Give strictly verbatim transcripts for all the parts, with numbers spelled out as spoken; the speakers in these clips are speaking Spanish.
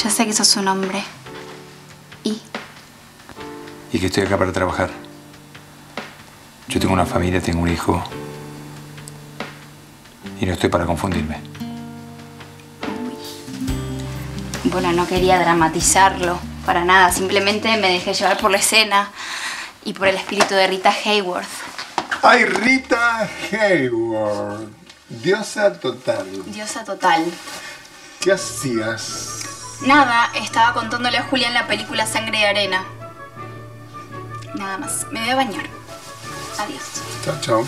Ya sé que sos un hombre. ¿Y? Y que estoy acá para trabajar. Yo tengo una familia, tengo un hijo. Y no estoy para confundirme. Uy. Bueno, no quería dramatizarlo. Para nada. Simplemente me dejé llevar por la escena. Y por el espíritu de Rita Hayworth. ¡Ay, Rita Hayworth! Diosa total. Diosa total. ¿Qué hacías? Nada, estaba contándole a Julián la película Sangre y Arena. Nada más. Me voy a bañar. Adiós. Chao, chao.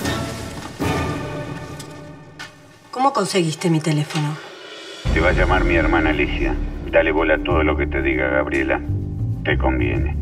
¿Cómo conseguiste mi teléfono? Te va a llamar mi hermana Alicia. Dale bola a todo lo que te diga, Gabriela. Te conviene.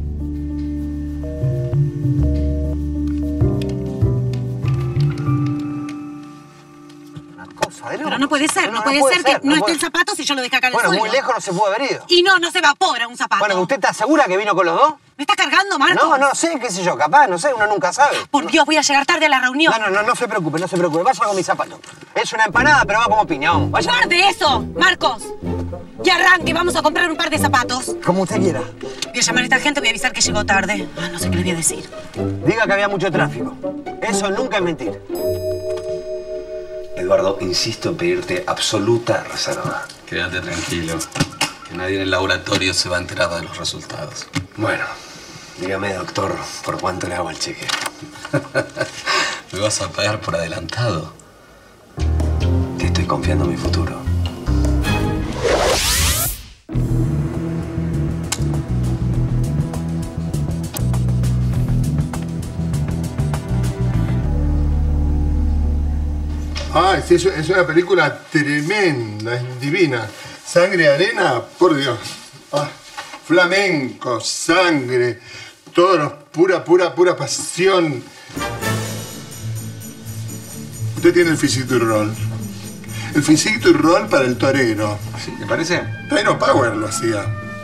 Pero no puede ser, no, no puede, no puede ser, ser que no, no esté el zapato si yo lo dejé acá en el Bueno, suelo. muy lejos no se pudo haber ido. Y no, no se evapora un zapato. Bueno, ¿usted está segura que vino con los dos? ¿Me está cargando, Marcos? No, no sé, qué sé yo, capaz, no sé, uno nunca sabe. Por Dios, voy a llegar tarde a la reunión. No, no, no, no se preocupe, no se preocupe, vaya con mis zapatos. Es una empanada, pero va como piña, vamos, vaya. ¡Guarde eso, Marcos! Y arranque, vamos a comprar un par de zapatos. Como usted quiera. Voy a llamar a esta gente, voy a avisar que llegó tarde. Ah, no sé qué le voy a decir. Diga que había mucho tráfico. Eso nunca es mentir. Eduardo, insisto en pedirte absoluta reserva. Quédate tranquilo, que nadie en el laboratorio se va a enterar de los resultados. Bueno, dígame, doctor, ¿por cuánto le hago el cheque? Me vas a pagar por adelantado. Te estoy confiando en mi futuro. Ay, sí, es una película tremenda, es divina. Sangre y arena, por Dios. Ah, flamenco, sangre, todo lo pura, pura, pura pasión. Usted tiene el physique du rol. El physique du rol para el torero. ¿Sí? ¿Le parece? Tyro Power lo hacía.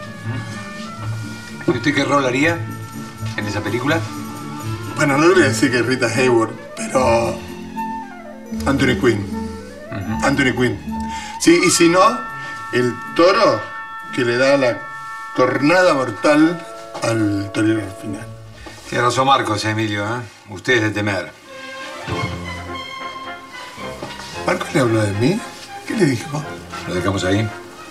¿Y usted qué rol haría en esa película? Bueno, no le voy a decir que es Rita Hayworth, pero... Anthony Quinn. Uh-huh. Anthony Quinn. Sí, y si no, el toro que le da la cornada mortal al torero al final. Tiene razón Marcos, Emilio, ¿eh? Usted es de temer. ¿Marcos le habló de mí? ¿Qué le dijo? ¿Lo dejamos ahí?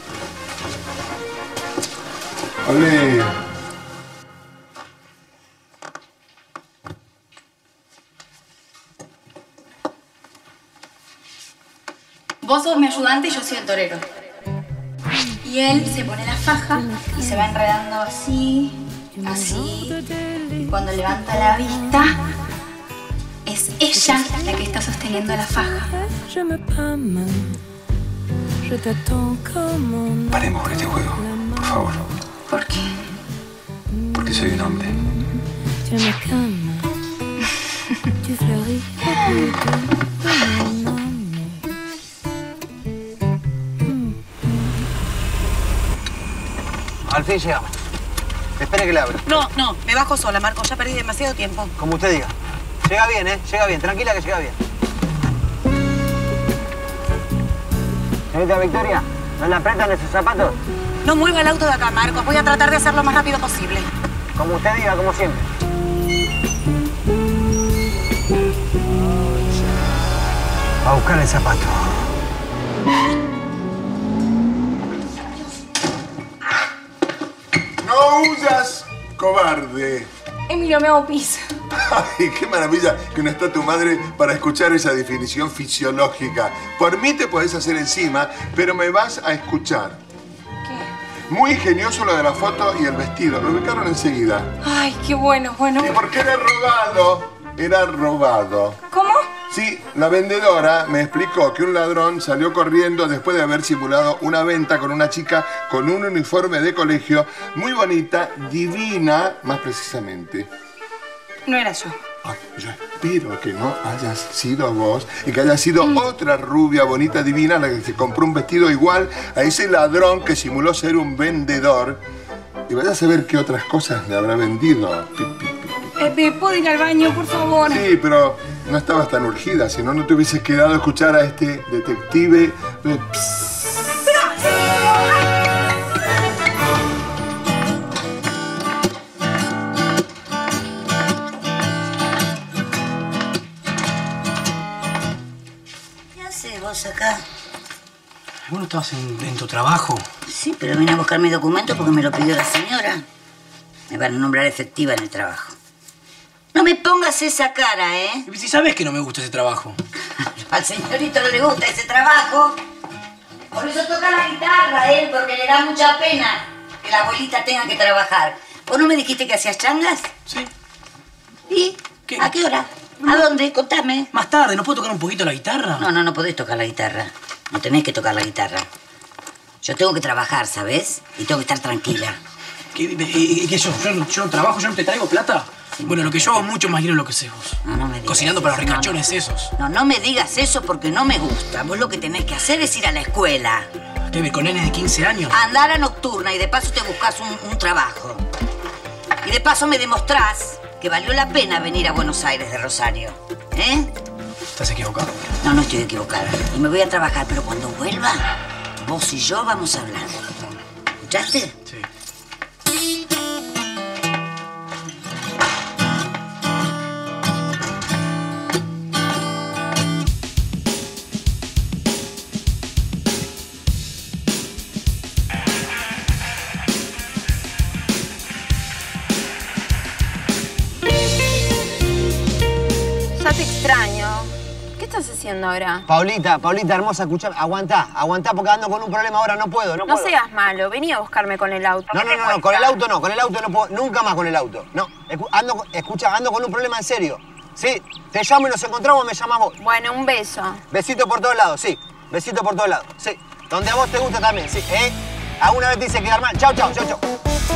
Hablé... Vos sos mi ayudante y yo soy el torero. Y él se pone la faja y se va enredando así, así. Y cuando levanta la vista, es ella la que está sosteniendo la faja. Paremos con este juego, por favor. ¿Por qué? Porque soy un hombre. Al fin llegamos. Espere que le abra. No, no, me bajo sola, Marcos. Ya perdí demasiado tiempo. Como usted diga. Llega bien, ¿eh? Llega bien. Tranquila que llega bien. Señorita Victoria, ¿no le apretan esos zapatos? No mueva el auto de acá, Marcos. Voy a tratar de hacerlo lo más rápido posible. Como usted diga, como siempre. Va a buscar el zapato. ¡No huyas, cobarde! Emilio, me hago pis. Ay, qué maravilla que no está tu madre para escuchar esa definición fisiológica. Por mí te podés hacer encima, pero me vas a escuchar. ¿Qué? Muy ingenioso lo de la foto y el vestido. Lo ubicaron enseguida. Ay, qué bueno, bueno. ¿Y por qué era robado? Era robado. ¿Cómo? Sí, la vendedora me explicó que un ladrón salió corriendo después de haber simulado una venta con una chica con un uniforme de colegio muy bonita, divina, más precisamente. No era yo. Ay, yo espero que no hayas sido vos y que haya sido mm. otra rubia, bonita, divina, la que se compró un vestido igual a ese ladrón que simuló ser un vendedor. Y vaya a saber qué otras cosas le habrá vendido. Pi, pi, pi, pi. Eh, ¿Puedo ir al baño, por favor? Sí, pero no estabas tan urgida, si no, no te hubieses quedado a escuchar a este detective. acá? ¿Vos no estabas en, en tu trabajo? Sí, pero vine a buscar mi documento porque me lo pidió la señora. Me van a nombrar efectiva en el trabajo. No me pongas esa cara, ¿eh? Si sabes que no me gusta ese trabajo. Al señorito no le gusta ese trabajo. Por eso toca la guitarra, él, porque le da mucha pena que la abuelita tenga que trabajar. ¿Vos no me dijiste que hacías changas? Sí. ¿Y? ¿Qué? ¿A qué hora? ¿A dónde? Contame. Más tarde, ¿no puedo tocar un poquito la guitarra? No, no, no podés tocar la guitarra. No tenés que tocar la guitarra. Yo tengo que trabajar, ¿sabes? Y tengo que estar tranquila. ¿Qué, qué, qué yo? yo? ¿Yo no trabajo? ¿Yo no te traigo plata? Sí, bueno, lo que yo hago es mucho más dinero de lo que sé vos. No, no me digas Cocinando para los eso, ricachones no, no. esos. No, no me digas eso porque no me gusta. Vos lo que tenés que hacer es ir a la escuela. ¿Qué ver, con nenes de quince años? Andar a nocturna y de paso te buscas un, un trabajo. Y de paso me demostrás que valió la pena venir a Buenos Aires de Rosario. ¿Eh? ¿Estás equivocado? No, no estoy equivocada. Y me voy a trabajar, pero cuando vuelva, vos y yo vamos a hablar. ¿Escuchaste? Sí. Ya te extraño. ¿Qué estás haciendo ahora? Paulita, Paulita, hermosa, escuchame. Aguantá, aguantá porque ando con un problema ahora. No puedo, no, No puedo. seas malo. Vení a buscarme con el auto. No, ¿Qué no, te no, no, cuesta? con el auto no, con el auto no puedo, nunca más con el auto. No, escu- ando, escucha, ando con un problema en serio. Sí, te llamo y nos encontramos, me llamas vos. Bueno, un beso. Besito por todos lados, sí. Besito por todos lados, sí. Donde a vos te gusta también, sí. ¿Eh? ¿Alguna vez te hice quedar mal? Chau, chau, chau, chau.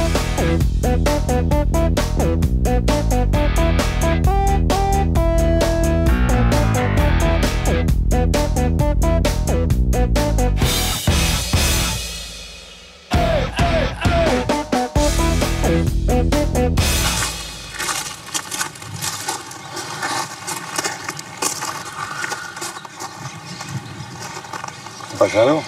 ¿Pasa algo?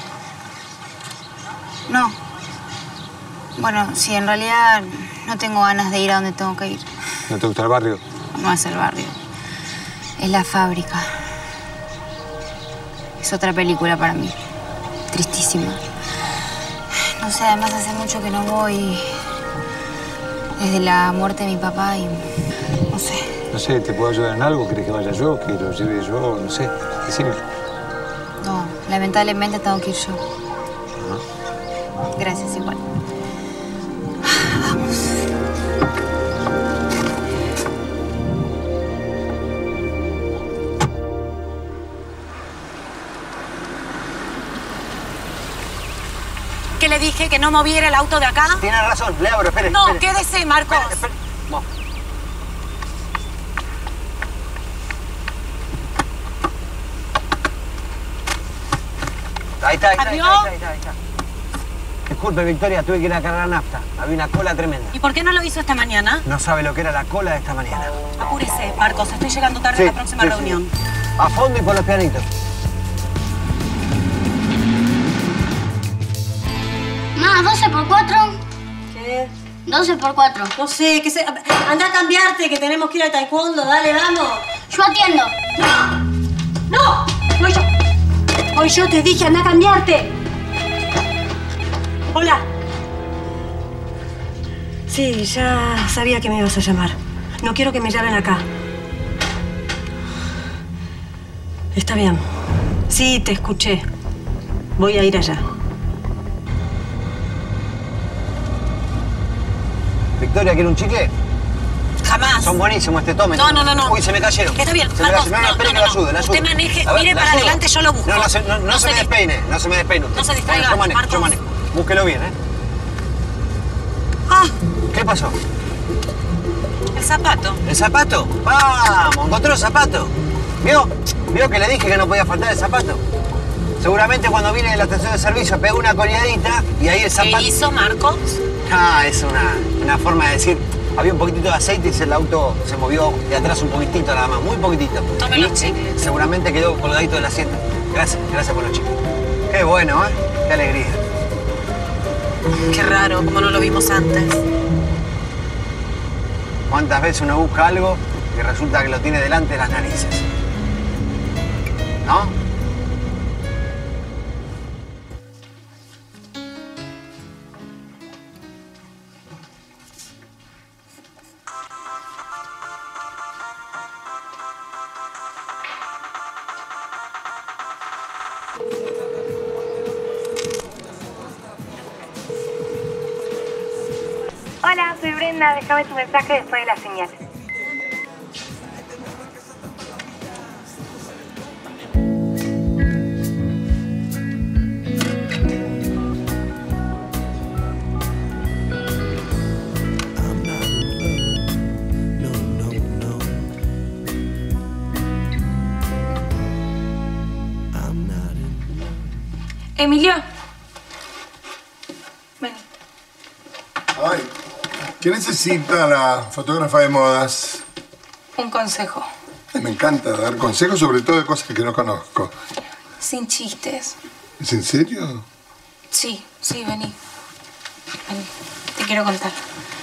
No. Bueno, sí, en realidad no tengo ganas de ir a donde tengo que ir. ¿No te gusta el barrio? No es el barrio. Es la fábrica. Es otra película para mí. Tristísima. No sé, además hace mucho que no voy. Desde la muerte de mi papá y... no sé. No sé, ¿te puedo ayudar en algo? ¿Querés que vaya yo? ¿Que lo lleve yo? No sé. Decime. No, lamentablemente tengo que ir yo. Gracias, igual. Vamos. ¿Qué le dije? ¿Que no moviera el auto de acá? Tienes razón, le abro, espere. No, espere. quédese, Marcos. Espere, espere. Vamos. Ahí está, ahí está, ahí ¿Abrió? está, ahí está, ahí está. Disculpe, Victoria, tuve que ir a cargar nafta. Había una cola tremenda. ¿Y por qué no lo hizo esta mañana? No sabe lo que era la cola de esta mañana. Apúrese, Marcos. Estoy llegando tarde Sí, a la próxima sí, sí. reunión. A fondo y por los pianitos. Más, doce por cuatro. ¿Qué? doce por cuatro. No sé, que se... Anda a cambiarte, que tenemos que ir al taekwondo. Dale, vamos. Yo atiendo. ¡No! Voy yo. Voy yo, te dije, anda a cambiarte. Hola. Sí, ya sabía que me ibas a llamar. No quiero que me llamen acá. Está bien. Sí, te escuché. Voy a ir allá. Victoria, ¿quiere un chicle? Jamás. Son buenísimos, este tomen. No, no, no, no. Uy, se me cayeron. Está bien, Se me Marcos, cayeron. No, no, no, espere no, que la no. ayude, la ayude. Usted maneje, A ver, mire la para ayudo. adelante, yo lo busco. No, no, se, no, no No se, se me dis- despeine, no se me despeine usted. No se distraiga, Yo manejo, Marcos. yo manejo. Búsquelo bien, ¿eh? Ah, ¿Qué pasó? el zapato. ¿El zapato? ¡Vamos! ¿Encontró el zapato? ¿Vio? ¿Vio que le dije que no podía faltar el zapato? Seguramente cuando vine de la estación de servicio pegó una coleadita y ahí el zapato... ¿Qué hizo, Marcos? Ah, es una, una forma de decir... Había un poquitito de aceite y el auto se movió de atrás un poquitito nada más, muy poquitito. Tome Y los chicles. Seguramente quedó colgadito del asiento. Gracias, gracias por los chicles. Qué bueno, ¿eh? Qué alegría. Qué raro, como no lo vimos antes. ¿Cuántas veces uno busca algo y resulta que lo tiene delante de las narices? ¿No? Hola, soy Brenda. Déjame tu mensaje después de la señal. Emilio. Ven. Ay, ¿qué necesita la fotógrafa de modas? Un consejo. Ay, me encanta dar consejos, sobre todo de cosas que no conozco. Sin chistes. ¿Es en serio? Sí, sí, vení. Vení. Te quiero contar.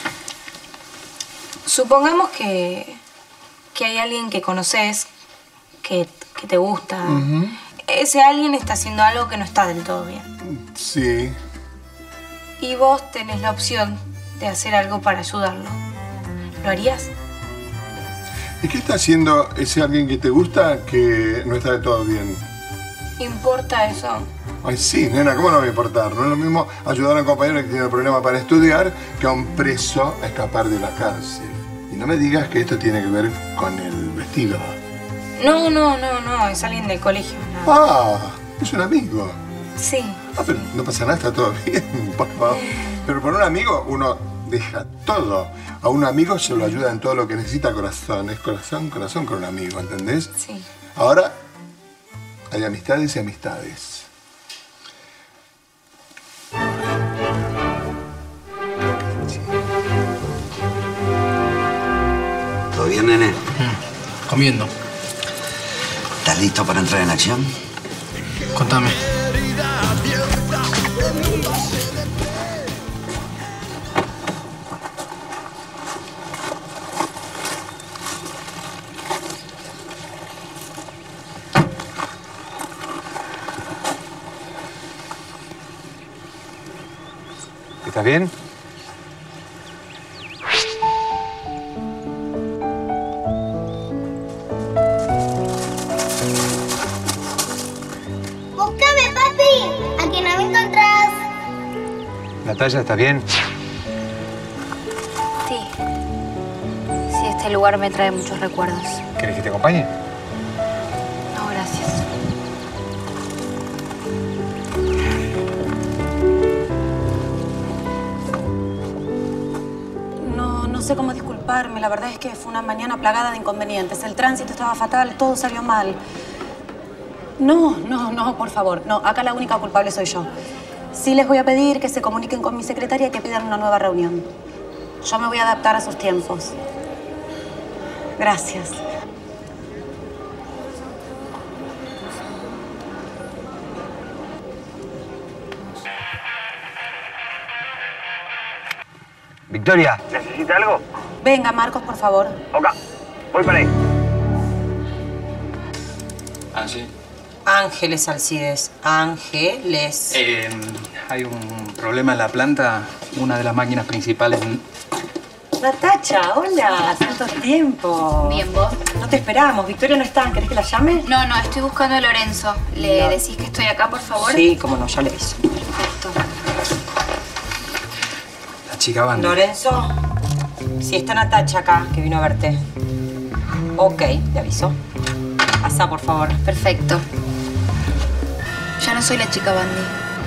Supongamos que, que hay alguien que conoces, que, que te gusta. Uh-huh. Ese alguien está haciendo algo que no está del todo bien. Sí. Y vos tenés la opción de hacer algo para ayudarlo. ¿Lo harías? ¿Y qué está haciendo ese alguien que te gusta que no está de todo bien? ¿Importa eso? Ay, sí, nena, ¿cómo no me va a importar? No es lo mismo ayudar a un compañero que tiene problemas para estudiar que a un preso a escapar de la cárcel. Y no me digas que esto tiene que ver con el vestido. No, no, no, no. Es alguien del colegio. No. Ah, es un amigo. Sí. Ah, pero no pasa nada, está todo bien, por favor. Pero por un amigo uno deja todo. A un amigo se lo ayuda en todo lo que necesita corazón. Es corazón, corazón con un amigo, ¿entendés? Sí. Ahora hay amistades y amistades. ¿Todo bien, nene? Mm, comiendo. ¿Estás listo para entrar en acción? Contame. ¿Estás bien? ¡Búscame, papi! Aquí no me encontrás. Natalia, ¿estás bien? Sí. Sí, este lugar me trae muchos recuerdos. ¿Querés que te acompañe? No, gracias. No, no sé cómo disculparme. La verdad es que fue una mañana plagada de inconvenientes. El tránsito estaba fatal, todo salió mal. No, no, no, por favor. No, acá la única culpable soy yo. Sí les voy a pedir que se comuniquen con mi secretaria y que pidan una nueva reunión. Yo me voy a adaptar a sus tiempos. Gracias. Victoria. ¿Necesita algo? Venga, Marcos, por favor. Ok, voy para ahí. Angie. Ángeles Alcides. Ángeles. Eh, hay un problema en la planta. Una de las máquinas principales. Natacha, hola. Tanto tiempo. Bien, ¿vos? No te esperamos. Victoria no está. ¿Querés que la llame? No, no, estoy buscando a Lorenzo. ¿Le No. decís que estoy acá, por favor? Sí, cómo no, ya le aviso. Perfecto. La chica Bandy. Lorenzo, si está Natacha acá, que vino a verte. Ok, le aviso. Pasa, por favor. Perfecto. Ya no soy la chica Bandy.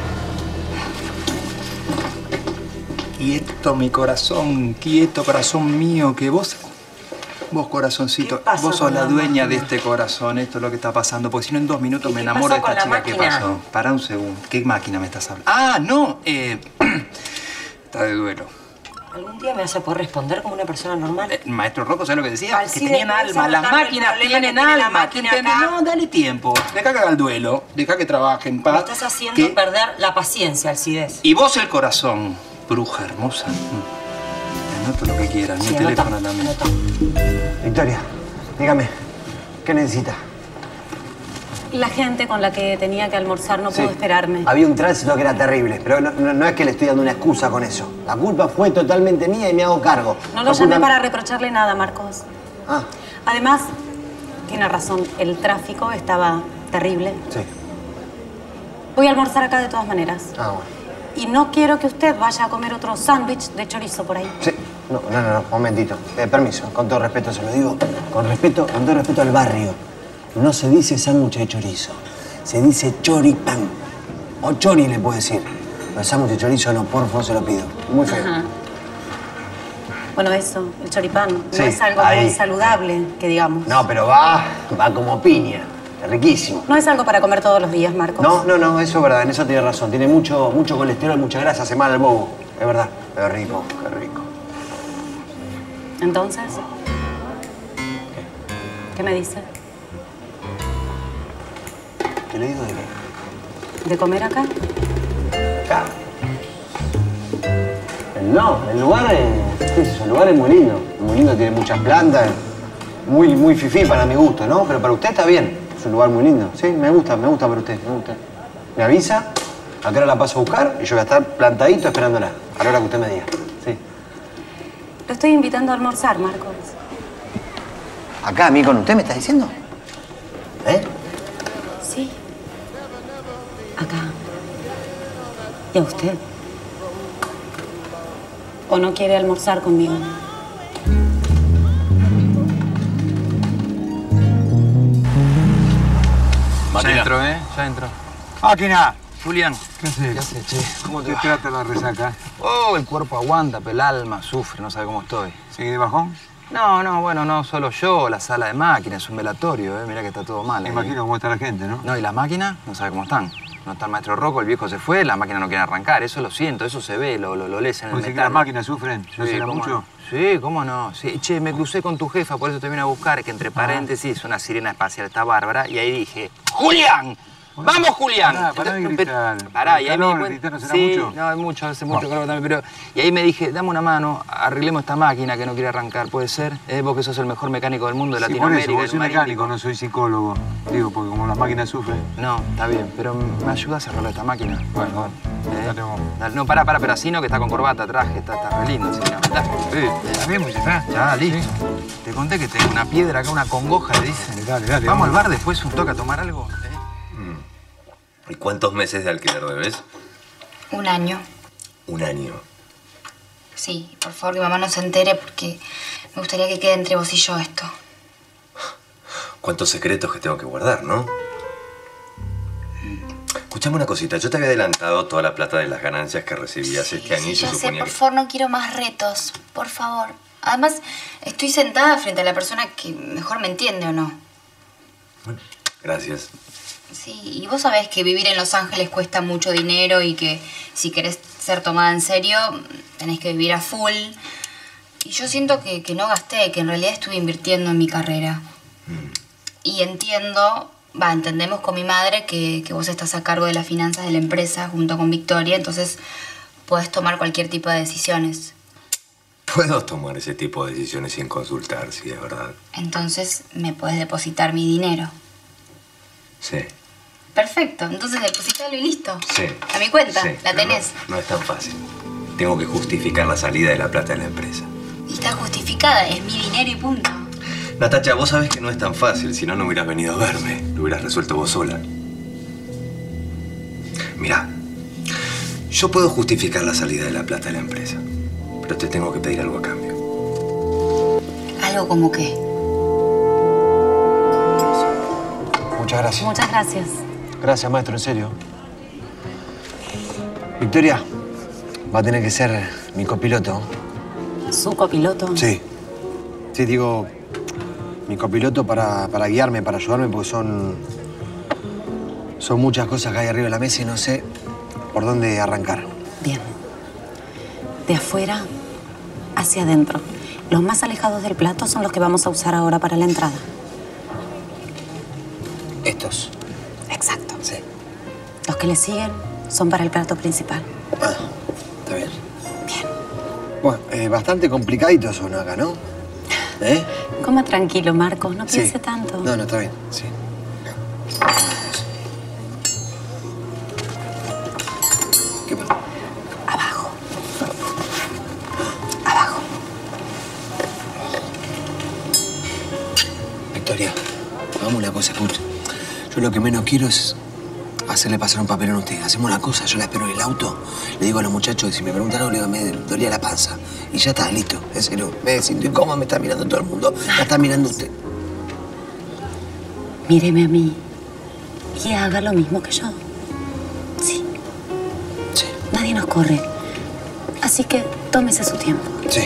Quieto, mi corazón, quieto, corazón mío, que vos... Vos, corazoncito, ¿Qué pasa vos sos con la la dueña máquina? de este corazón, esto es lo que está pasando, porque si no en dos minutos ¿Y me qué enamoro de pasó esta con la chica. ¿Qué máquina? pasó? Pará un segundo. ¿Qué máquina me estás hablando? Ah, no, eh... está de duelo. ¿Algún día me vas a poder responder como una persona normal? Eh, Maestro Rocco, ¿sabes lo que decía? Alcides, que tenían ¿no alma, sabes las también el máquinas problema tienen que tiene la alma, ¿te máquina entendés? acá? No, dale tiempo, deja que haga el duelo, deja que trabaje en paz. Me estás haciendo que- perder la paciencia, Alcides. Y vos el corazón, bruja hermosa. Mm. Anoto lo que quieras, mi Sí, teléfono anota, también. Victoria, dígame, ¿qué necesita? La gente con la que tenía que almorzar no pudo Sí. esperarme. Había un tránsito que era terrible, pero no, no- no es que le estoy dando una excusa con eso. La culpa fue totalmente mía y me hago cargo. No lo Fue llamé culpa- para reprocharle nada, Marcos. Ah, Además, tiene razón, el tráfico estaba terrible. sí. Voy a almorzar acá de todas maneras. Ah, bueno. Y no quiero que usted vaya a comer otro sándwich de chorizo por ahí. Sí. No, no, no, no, momentito. Eh, permiso, con todo respeto se lo digo. Con respeto, con todo respeto al barrio. No se dice sándwich de chorizo. Se dice choripán. O chori le puedo decir. Pero sándwich de chorizo no, por favor, se lo pido. Muy feo. Ajá. Bueno, eso, el choripán, Sí, no es algo ahí. muy saludable, que digamos. No, pero va, va como piña. Es riquísimo. No es algo para comer todos los días, Marcos. No, no, no, eso es verdad, en eso tiene razón. Tiene mucho, mucho colesterol, mucha grasa, hace mal al bobo. Es verdad, pero es rico, qué rico. Entonces, ¿qué me dice? ¿Qué le digo de qué? ¿De comer acá? Acá. No, el lugar es, qué sé yo, el lugar es muy lindo. Muy lindo, tiene muchas plantas. Muy, muy fifí para mi gusto, ¿no? Pero para usted está bien. Es un lugar muy lindo. Sí, me gusta, me gusta para usted, me gusta. Me avisa, a qué hora la paso a buscar y yo voy a estar plantadito esperándola. A la hora que usted me diga. Sí. Lo estoy invitando a almorzar, Marcos. ¿Acá, a mí con usted me está diciendo? ¿Eh? Sí. Acá. ¿Y a usted? ¿O no quiere almorzar conmigo? Ya entró, ¿eh? Ya entró. ¡Máquina! Julián. ¿Qué haces? ¿Qué haces, che? ¿Cómo te ¿Qué va? trata la resaca? Oh, el cuerpo aguanta, pero el alma sufre, no sabe cómo estoy. ¿Sigue de bajón? No, no, bueno, no solo yo, la sala de máquinas, es un velatorio, ¿eh? Mirá que está todo mal. Me ahí. imagino cómo está la gente, ¿no? No, y las máquinas, no sabe cómo están. No está el maestro Rocco, el viejo se fue, las máquinas no quieren arrancar, eso lo siento, eso se ve, lo, lo, lo lees en el ¿Puede decir que metal. las máquinas sufren? ¿No Sí, será ¿cómo mucho? no? Sí, ¿cómo no? Sí, che, me crucé con tu jefa, por eso te vine a buscar, que entre paréntesis es una sirena espacial, está bárbara, y ahí dije, ¡Julián! ¡Vamos, Julián! Pará, pará de Entonces, gritar. Pará, y ahí me di Calor, cuenta- gritar no será sí, mucho. no, es mucho, hace mucho calor también, pero... Y ahí me dije, dame una mano, arreglemos esta máquina que no quiere arrancar, ¿puede ser? ¿Eh? Vos que sos el mejor mecánico del mundo de Sí, por Latinoamérica. eso, vos el soy marítimo. mecánico, no soy psicólogo. Digo, porque como las máquinas sufren. No, está bien, pero ¿me ayudas a arreglar esta máquina? Bueno, ¿Eh? dale vos. Dale, no, pará, pará, pero así no, que está con corbata, traje, está, está re lindo. Sí, no, dale. Sí, ¿Está bien, pues ya está? ya, listo. Te conté que tengo una piedra acá, una congoja, le dicen. Dale, dale, dale, Vamos al vamos. bar después, un toque a tomar algo. ¿Eh? ¿Y cuántos meses de alquiler debes? Un año. Un año. Sí, por favor, que mamá no se entere porque me gustaría que quede entre vos y yo esto. ¿Cuántos secretos que tengo que guardar, no? Escuchame una cosita. Yo te había adelantado toda la plata de las ganancias que recibías este año y se Ya sé, suponía por que... favor, no quiero más retos. Por favor. Además, estoy sentada frente a la persona que mejor me entiende, ¿o no? Gracias. Sí, y vos sabés que vivir en Los Ángeles cuesta mucho dinero y que si querés ser tomada en serio, tenés que vivir a full. Y yo siento que, que no gasté, que en realidad estuve invirtiendo en mi carrera. Y entiendo, va, entendemos con mi madre que, que vos estás a cargo de las finanzas de la empresa junto con Victoria, entonces podés tomar cualquier tipo de decisiones. Puedo tomar ese tipo de decisiones sin consultar, sí, es verdad. Entonces me podés depositar mi dinero. Sí, Perfecto, entonces depositalo y listo. sí. A mi cuenta, Sí, la pero tenés. No, no es tan fácil. Tengo que justificar la salida de la plata de la empresa. Y está justificada, es mi dinero y punto. Natacha, vos sabés que no es tan fácil, si no, no hubieras venido a verme. Lo hubieras resuelto vos sola. Mirá, yo puedo justificar la salida de la plata de la empresa, pero te tengo que pedir algo a cambio. ¿Algo como qué? Muchas gracias. Muchas gracias. Gracias, maestro, en serio. Victoria, va a tener que ser mi copiloto. ¿Su copiloto? Sí. Sí, digo, mi copiloto para, para guiarme, para ayudarme, porque son... Son muchas cosas que hay arriba de la mesa y no sé por dónde arrancar. Bien. De afuera hacia adentro. Los más alejados del plato son los que vamos a usar ahora para la entrada. Estos. Exacto. Sí. Los que le siguen son para el plato principal. Ah, está bien. Bien. Bueno, eh, bastante complicaditos son acá, ¿no? ¿Eh? Coma tranquilo, Marcos. No Sí. piense tanto. No, no, está bien. Sí. ¿Qué pasa? Abajo. Abajo. Victoria, hagamos una cosa, escucha. Yo lo que menos quiero es hacerle pasar un papelón a usted. Hacemos una cosa, yo la espero en el auto. Le digo a los muchachos que si me preguntan algo, le digo, me dolía la panza. Y ya está, listo. En serio, me siento incómodo, me está mirando todo el mundo. La está mirando usted. Míreme a mí y haga lo mismo que yo. Sí. Sí. Nadie nos corre. Así que tómese su tiempo. Sí.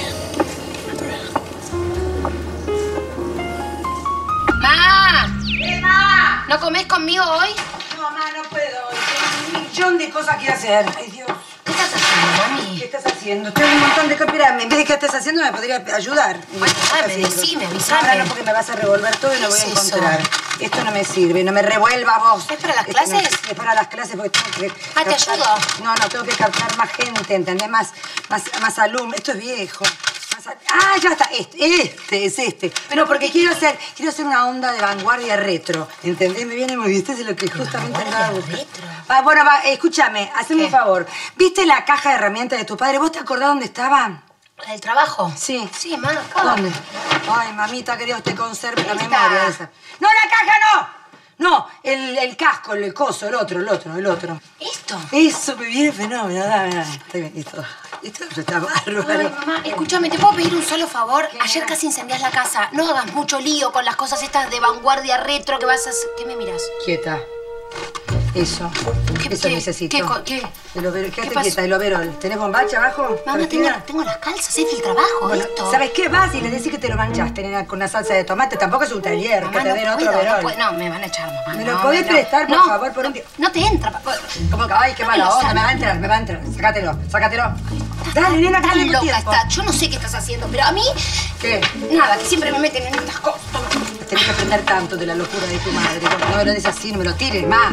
¡Ma! ¿Qué, ma? ¿No comés conmigo hoy? No, mamá, no puedo. Tengo un millón de cosas que hacer. Ay, Dios. ¿Qué estás haciendo, mami? ¿Qué estás haciendo? Tengo un montón de cosas. Mira, en vez de que estés haciendo, me podría ayudar. Bueno, dame, decime, avísame. Ahora no, porque me vas a revolver todo y no voy a ¿Qué es eso? encontrar. Esto no me sirve, no me revuelva vos. ¿Es para las Esto clases? No, es para las clases porque tengo que... Ah, ¿te captar- ayudo? No, no, tengo que captar más gente, ¿entendés? Más, más, más alumnos. Esto es viejo. Más a- Ah, ya está. Este, este es este. Pero porque quiero hacer, quiero hacer una onda de vanguardia retro. ¿Entendés? Me viene muy bien. Este es lo que justamente andaba buscando. Ah, bueno, va, escúchame, hazme un favor. ¿Viste la caja de herramientas de tu padre? ¿Vos te acordás dónde estaba? ¿El trabajo? Sí. Sí, ma, acá. ¿Dónde? Ay, mamita, que Dios te conserve la Ahí está. memoria esa. ¡No, la caja no! No, el, el casco, el coso, el otro, el otro, el otro. ¿Esto? Eso me viene fenómeno. Dame, dame. Está bien, listo. Esto está bárbaro. Ay, mamá, escúchame, ¿te puedo pedir un solo favor? Ayer casi incendias la casa. No hagas mucho lío con las cosas estas de vanguardia retro que vas a hacer. ¿Qué me miras? Quieta. Eso. ¿Qué- Eso qué- necesito. qué co- qué? El overo- Quédate pasó? quieta, el overol. ¿Tenés bombacha abajo? Mamá, ¿Para tengo, tirar? tengo las calzas, es del trabajo, Bueno, esto. ¿sabes qué? Vas y le decís que te lo manchaste nena, con una salsa de tomate. Tampoco es un taller, Mamá, que te no den otro puedo, overol. no, puedo, no, me van a echar, mamá. ¿Me no, lo podés no, prestar, por no, favor, por un no, tiempo? no te entra, papá. Como que, ay, qué No mala me lo onda, me va a saques. entrar, me va a entrar. Sácatelo, sácatelo. Dale, nena, que Tan tengo loca tiempo. está. Yo no sé qué estás haciendo, pero a mí... ¿Qué? Nada, que siempre me meten en estas cosas. Tenés que aprender tanto de la locura de tu madre. No me lo des así, no me lo tires más.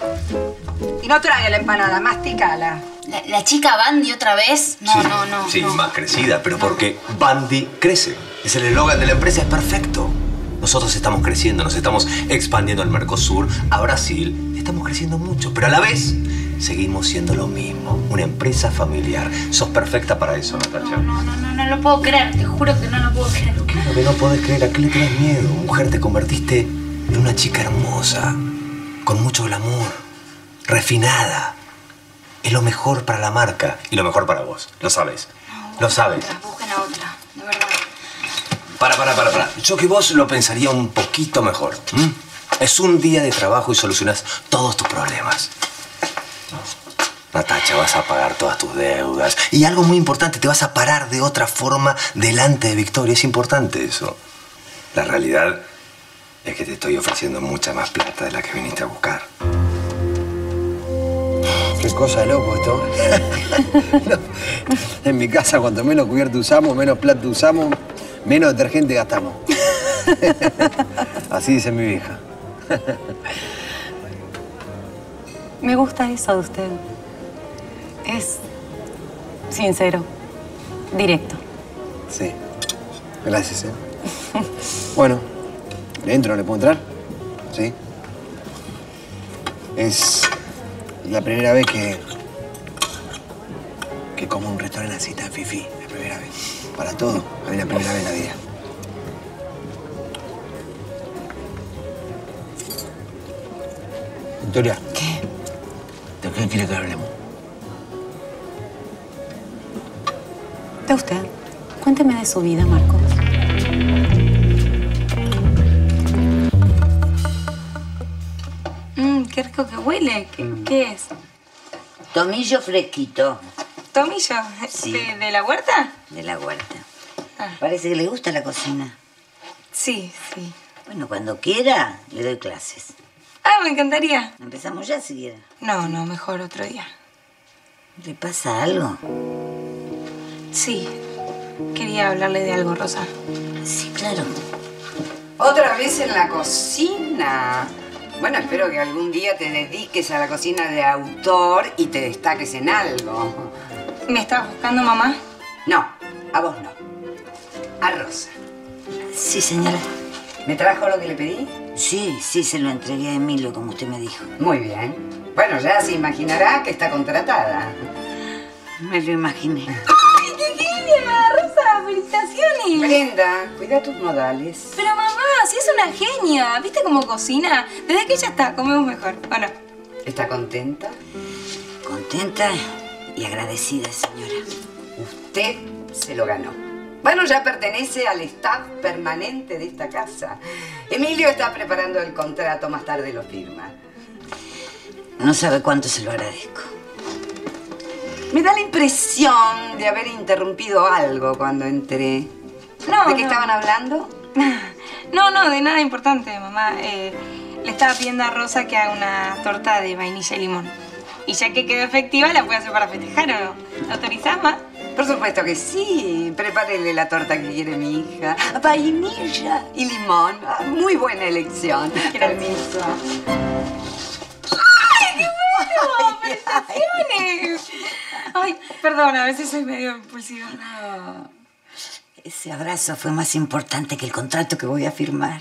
Y no trague la empanada, masticala. La, la chica Bandy otra vez. No, Sí, no, no. Sí, no. más crecida, pero porque Bandy crece. Es el eslogan de la empresa, es perfecto. Nosotros estamos creciendo, nos estamos expandiendo al Mercosur, a Brasil. Estamos creciendo mucho, pero a la vez seguimos siendo lo mismo. Una empresa familiar. Sos perfecta para eso, Natacha. No, no, no, no lo puedo creer. Te juro que no lo puedo creer. Lo que no podés creer, ¿a qué le tenés miedo? Mujer, te convertiste en una chica hermosa, con mucho glamour, refinada. Es lo mejor para la marca y lo mejor para vos. Lo sabes. Lo sabes. Otra, busquen a otra, de verdad. Para, para, para, para. Yo que vos lo pensaría un poquito mejor. ¿M? Es un día de trabajo y solucionás todos tus problemas. Natacha, vas a pagar todas tus deudas. Y algo muy importante, te vas a parar de otra forma delante de Victoria. Es importante eso. La realidad es que te estoy ofreciendo mucha más plata de la que viniste a buscar. Qué cosa de loco esto. No. En mi casa, cuanto menos cubierto usamos, menos plato usamos, menos detergente gastamos. Así dice mi vieja. Me gusta eso de usted. Es sincero, directo. Sí. Gracias, ¿eh? Bueno, ¿le entro? ¿Le puedo entrar? Sí. Es la primera vez que... que como un restaurante así tan fifí. La primera vez. Para todo, hay una primera vez en la vida. Victoria. ¿Qué? ¿De qué quiere que hablemos? De usted. Cuénteme de su vida, Marcos. Mmm, qué rico que huele. ¿Qué, qué es? Tomillo fresquito. ¿Tomillo? Sí. ¿De, de la huerta? De la huerta. Ah. Parece que le gusta la cocina. Sí, sí. Bueno, cuando quiera, le doy clases. Ah, me encantaría. Empezamos ya, si quiera. No, no, mejor otro día. ¿Le pasa algo? Sí. Quería hablarle de algo, Rosa. Sí, claro. ¿Otra vez en la cocina? Bueno, espero que algún día te dediques a la cocina de autor y te destaques en algo. ¿Me estás buscando, mamá? No, a vos no. A Rosa. Sí, señora. ¿Me trajo lo que le pedí? Sí, sí, se lo entregué a Emilio, como usted me dijo. Muy bien. Bueno, ya se imaginará que está contratada. Me lo imaginé. ¡Ay, qué genia! Rosa, felicitaciones. Brenda, cuida tus modales. Pero mamá, si es una genia. ¿Viste cómo cocina? Desde que ella está, comemos mejor. ¿O no? ¿Está contenta? Contenta y agradecida, señora. Usted se lo ganó. Bueno, ya pertenece al staff permanente de esta casa. Emilio está preparando el contrato, más tarde lo firma. No sabe cuánto se lo agradezco. Me da la impresión de haber interrumpido algo cuando entré. No, ¿De qué no. estaban hablando? No, no, de nada importante, mamá. Eh, le estaba pidiendo a Rosa que haga una torta de vainilla y limón. Y ya que quedó efectiva, la puede hacer para festejar, ¿o no? ¿La autorizás, ma? Por supuesto que sí. Prepárele la torta que quiere mi hija. Vainilla y limón. Ah, muy buena elección. Permiso. ¡Ay, qué bueno! ¡Felicitaciones! Ay, perdón, a veces soy medio impulsiva. No. Ese abrazo fue más importante que el contrato que voy a firmar.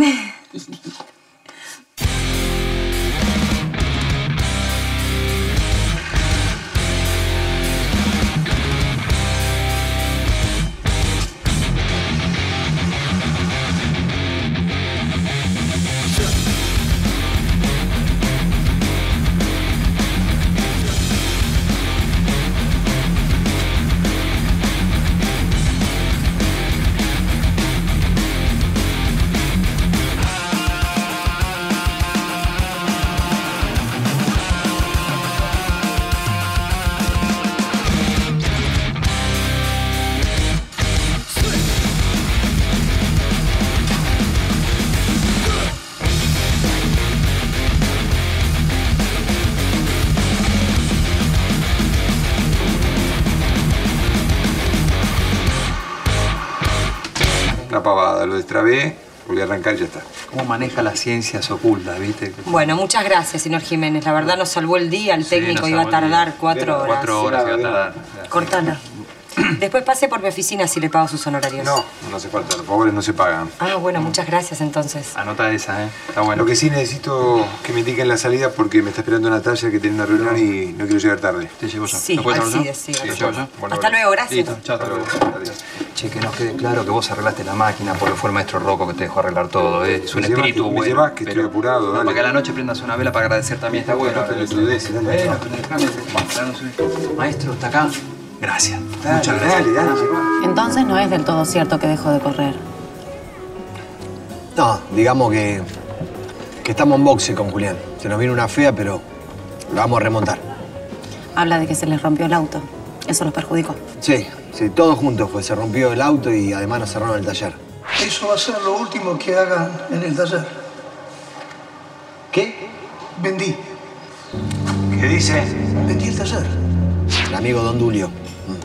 Una pavada, lo destrabé, volví a arrancar y ya está. ¿Cómo maneja las ciencias ocultas, viste? Bueno, muchas gracias, señor Jiménez. La verdad nos salvó el día. El técnico nos iba a salvó el tardar día. cuatro horas. Cuatro horas iba a tardar. Cortala. Después pase por mi oficina si le pago sus honorarios. No, no hace falta, los favores no se pagan. Ah, bueno, muchas gracias entonces. Anota esa, ¿eh? Está bueno. Lo que sí necesito que me indiquen la salida porque me está esperando Natalia que tiene una reunión y no quiero llegar tarde. Te llevo yo. Sí, ¿Lo puedes así llevar yo? es, sí, Sí, así lo es. llevo yo. Bueno, hasta luego, gracias. Listo, chao, hasta luego. Che, que nos quede claro que vos arreglaste la máquina porque fue el maestro Rocco que te dejó arreglar todo, ¿eh? Es un Me llevas espíritu que- me bueno. llevas que estoy pero- apurado, no, dale. para que a la noche prendas una vela para agradecer también. Está bueno. No, pelotudeces, dale, Bueno, chao. pero déjame. Danos un- Maestro, ¿está acá? Gracias. Dale, Muchas gracias. dale, dale, lleva. Entonces no es del todo cierto que dejó de correr. No, digamos que, que estamos en boxe con Julián. Se nos viene una fea, pero lo vamos a remontar. Habla de que se les rompió el auto. Eso los perjudicó. Sí, sí, todos juntos, pues se rompió el auto y además nos cerraron el taller. Eso va a ser lo último que hagan en el taller. ¿Qué? Vendí. ¿Qué dice? Vendí el taller. El amigo Don Dulio. Mm.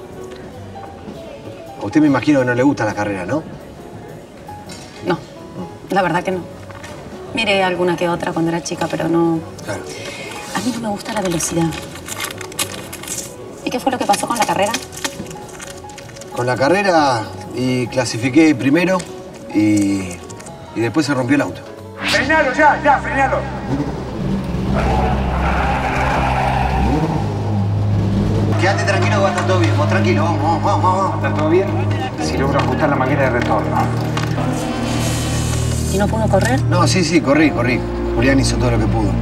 A usted me imagino que no le gusta la carrera, ¿no? No, la verdad que no. Miré alguna que otra cuando era chica, pero no... Claro. A mí no me gusta la velocidad. ¿Y qué fue lo que pasó con la carrera? Con la carrera y clasifiqué primero y, y después se rompió el auto. Frenalo ya, ya, frenalo. Quédate tranquilo que va a estar todo bien. Vos tranquilo, vamos, vamos, vamos, vamos. ¿Está todo bien? Si logro ajustar la máquina de retorno. ¿Y no pudo correr? No, sí, sí, corrí, corrí. Julián hizo todo lo que pudo.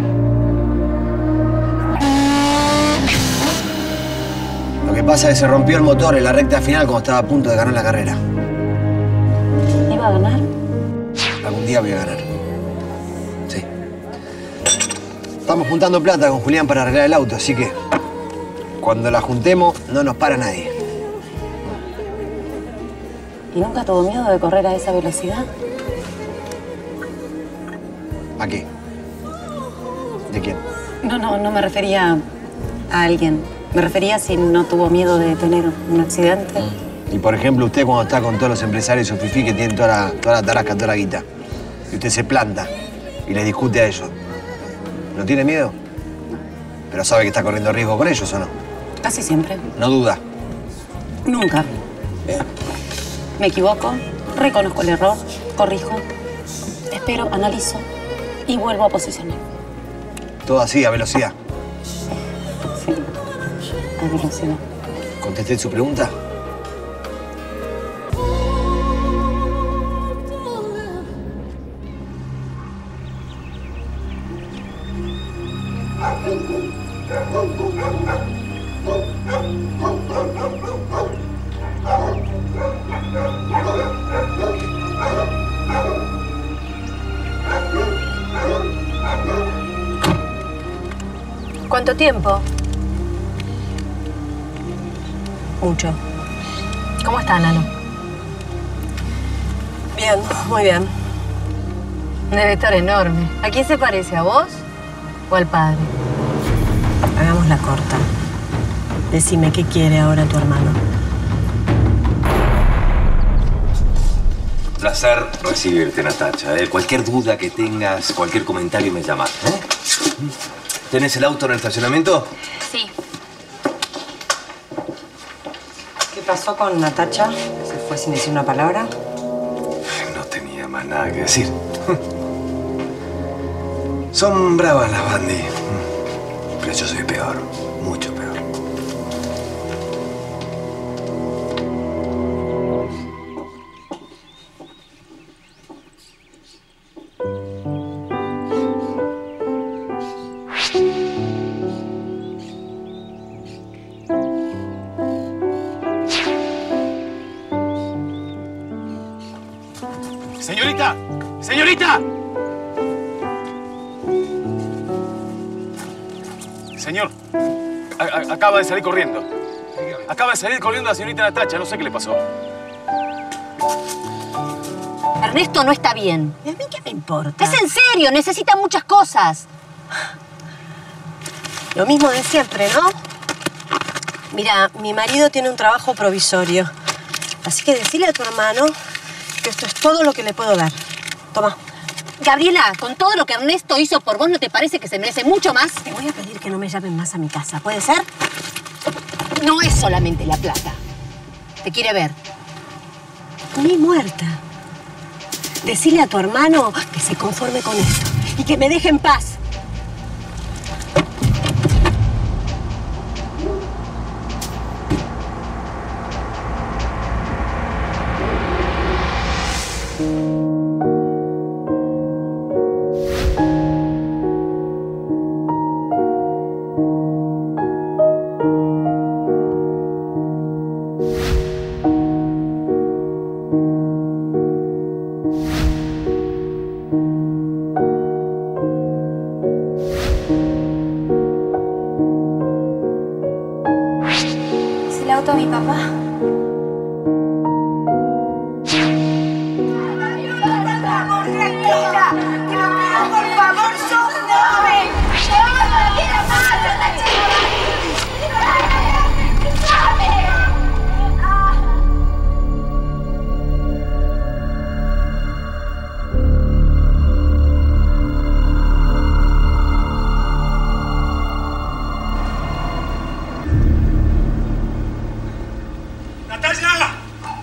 Lo que pasa es que se rompió el motor en la recta final cuando estaba a punto de ganar la carrera. ¿Iba a ganar? Algún día voy a ganar. Sí. Estamos juntando plata con Julián para arreglar el auto, así que cuando la juntemos no nos para nadie. ¿Y nunca tuvo miedo de correr a esa velocidad? ¿A qué? ¿De quién? No, no, no me refería a alguien. Me refería si no tuvo miedo de tener un accidente. Y por ejemplo, usted cuando está con todos los empresarios o fifí que tienen toda la, toda la tarasca, toda la guita, y usted se planta y les discute a ellos, ¿no tiene miedo? Pero sabe que está corriendo riesgo con ellos, ¿o no? Casi siempre. No duda. Nunca. Me equivoco, reconozco el error, corrijo, espero, analizo y vuelvo a posicionar. Todo así, a velocidad. Sí, a velocidad. ¿Contesté su pregunta? ¿Cuánto tiempo? Mucho. ¿Cómo está, Nano? Bien, muy bien. Debe estar enorme. ¿A quién se parece? ¿A vos o al padre? Hagamos la corta. Decime qué quiere ahora tu hermano. Placer recibirte, Natacha. ¿eh? Cualquier duda que tengas, cualquier comentario me llamas. ¿eh? ¿Tenés el auto en el estacionamiento? Sí. ¿Qué pasó con Natacha? ¿Se fue sin decir una palabra? No tenía más nada que decir. Son bravas las Bandy. Pero yo soy peor. Mucho peor. ¡Señorita! ¡Señorita! Señor, a- a- acaba de salir corriendo. Acaba de salir corriendo la señorita Natacha. No sé qué le pasó. Ernesto no está bien. ¿Y a mí qué me importa? Es en serio, necesita muchas cosas. Lo mismo de siempre, ¿no? Mira, mi marido tiene un trabajo provisorio. Así que decile a tu hermano que esto es todo lo que le puedo dar. Toma. Gabriela, con todo lo que Ernesto hizo por vos, ¿no te parece que se merece mucho más? Te voy a pedir que no me llamen más a mi casa. ¿Puede ser? No es solamente la plata. Te quiere ver. Ni muerta. Decile a tu hermano que se conforme con esto y que me deje en paz. ¿Es el auto de mi papá? ¡Tranquila! ¡Te lo pido, por favor, sos joven! ¡No lo quiero más, Natacha! ¡Natacha!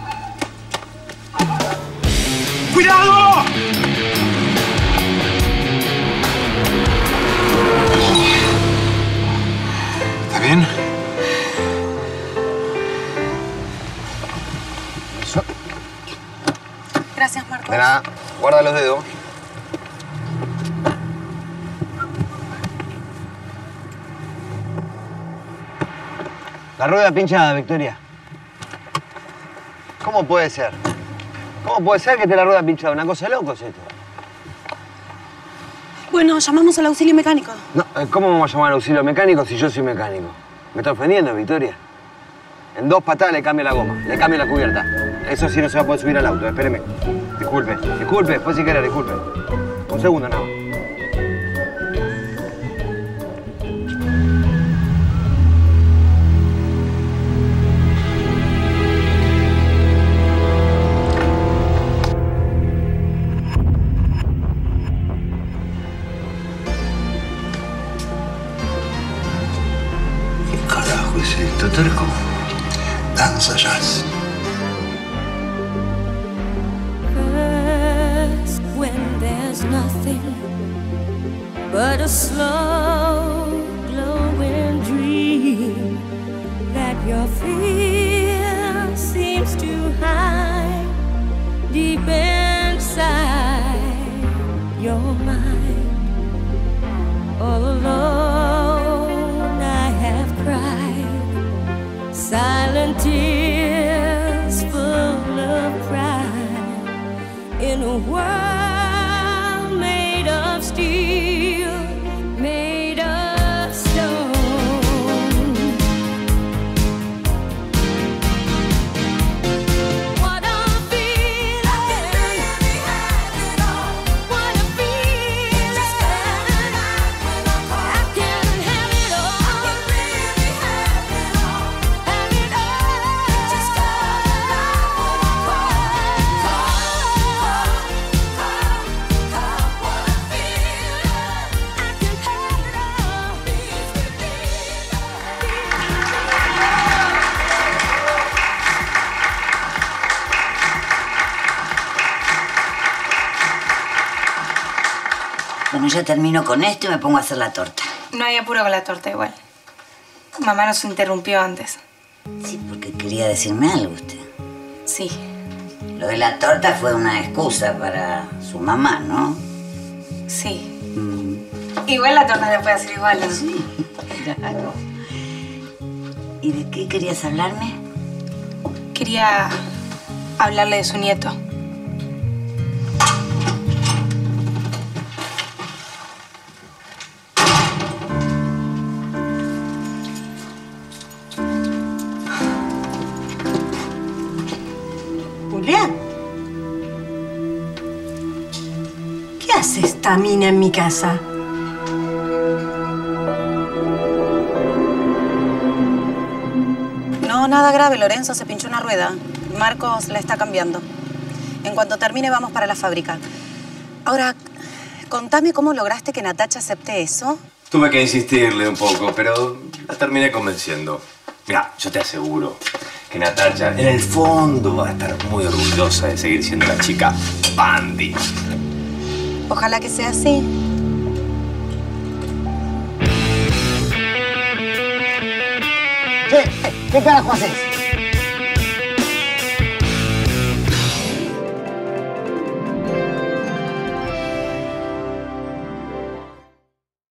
¡Cuidado! ¿Está bien? Gracias, Marcos. De nada, guarda los dedos. La rueda pinchada, Victoria. ¿Cómo puede ser? ¿Cómo puede ser que te la rueda pinchada? Una cosa de locos esto. Bueno, llamamos al auxilio mecánico. No, eh, ¿cómo vamos a llamar al auxilio mecánico si yo soy mecánico? ¿Me está ofendiendo, Victoria? En dos patadas le cambio la goma, le cambio la cubierta. Eso sí no se va a poder subir al auto, espéreme. Disculpe, disculpe, después si quiere, disculpe. Un segundo nada más. ¿Qué carajo es esto, terco? Danza jazz. First, when there's nothing but a slow glowing dream that your fear seems to hide deep inside your mind. All alone I have cried silent tears full of pride in a world made of steel, made of stone. Bueno, ya termino con esto y me pongo a hacer la torta. No hay apuro con la torta igual. Mamá nos interrumpió antes. Sí, porque quería decirme algo usted. Sí. Lo de la torta fue una excusa para su mamá, ¿no? Sí. Mm. Igual la torta la puede hacer igual, ¿no? Sí, claro. ¿Y de qué querías hablarme? Quería hablarle de su nieto. Julián. ¿Qué hace esta mina en mi casa? No, nada grave, Lorenzo se pinchó una rueda. Marcos la está cambiando. En cuanto termine vamos para la fábrica. Ahora, contame cómo lograste que Natacha acepte eso. Tuve que insistirle un poco, pero la terminé convenciendo. Mira, yo te aseguro que Natacha en el fondo va a estar muy orgullosa de seguir siendo la chica Bandy. Ojalá que sea así. Che, ¿qué carajo haces?